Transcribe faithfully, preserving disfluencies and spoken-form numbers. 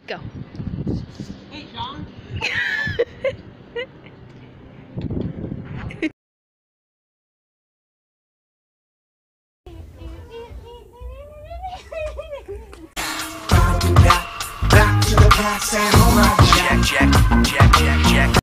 Go. Hey, John. Back to the past and alright. Check, check, check, check, check.